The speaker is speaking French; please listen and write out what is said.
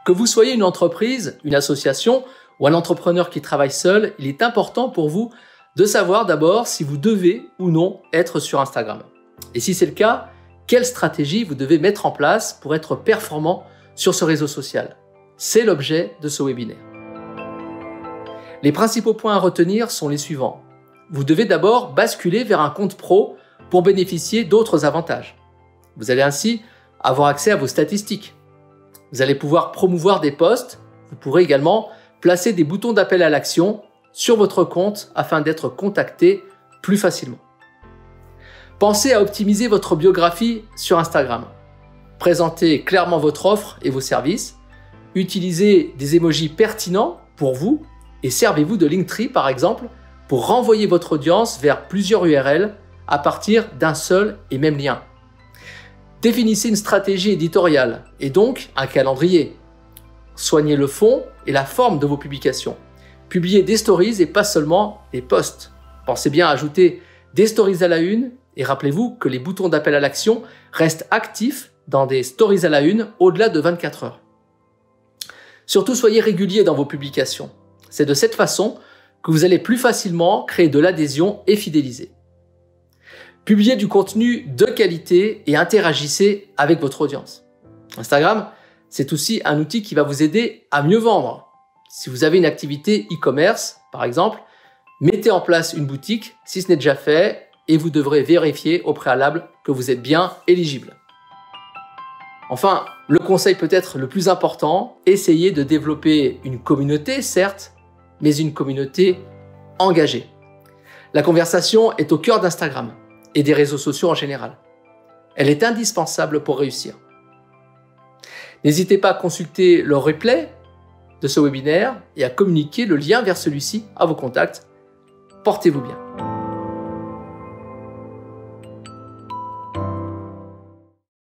Que vous soyez une entreprise, une association ou un entrepreneur qui travaille seul, il est important pour vous de savoir d'abord si vous devez ou non être sur Instagram. Et si c'est le cas, quelle stratégie vous devez mettre en place pour être performant sur ce réseau social. C'est l'objet de ce webinaire. Les principaux points à retenir sont les suivants. Vous devez d'abord basculer vers un compte pro pour bénéficier d'autres avantages. Vous allez ainsi avoir accès à vos statistiques. Vous allez pouvoir promouvoir des posts. Vous pourrez également placer des boutons d'appel à l'action sur votre compte afin d'être contacté plus facilement. Pensez à optimiser votre biographie sur Instagram. Présentez clairement votre offre et vos services. Utilisez des emojis pertinents pour vous et servez-vous de Linktree par exemple pour renvoyer votre audience vers plusieurs URL à partir d'un seul et même lien. Définissez une stratégie éditoriale et donc un calendrier. Soignez le fond et la forme de vos publications. Publiez des stories et pas seulement des posts. Pensez bien à ajouter des stories à la une et rappelez-vous que les boutons d'appel à l'action restent actifs dans des stories à la une au-delà de 24 heures. Surtout, soyez régulier dans vos publications. C'est de cette façon que vous allez plus facilement créer de l'adhésion et fidéliser. Publiez du contenu de qualité et interagissez avec votre audience. Instagram, c'est aussi un outil qui va vous aider à mieux vendre. Si vous avez une activité e-commerce, par exemple, mettez en place une boutique si ce n'est déjà fait et vous devrez vérifier au préalable que vous êtes bien éligible. Enfin, le conseil peut-être le plus important, essayez de développer une communauté, certes, mais une communauté engagée. La conversation est au cœur d'Instagram et des réseaux sociaux en général. Elle est indispensable pour réussir. N'hésitez pas à consulter le replay de ce webinaire et à communiquer le lien vers celui-ci à vos contacts. Portez-vous bien.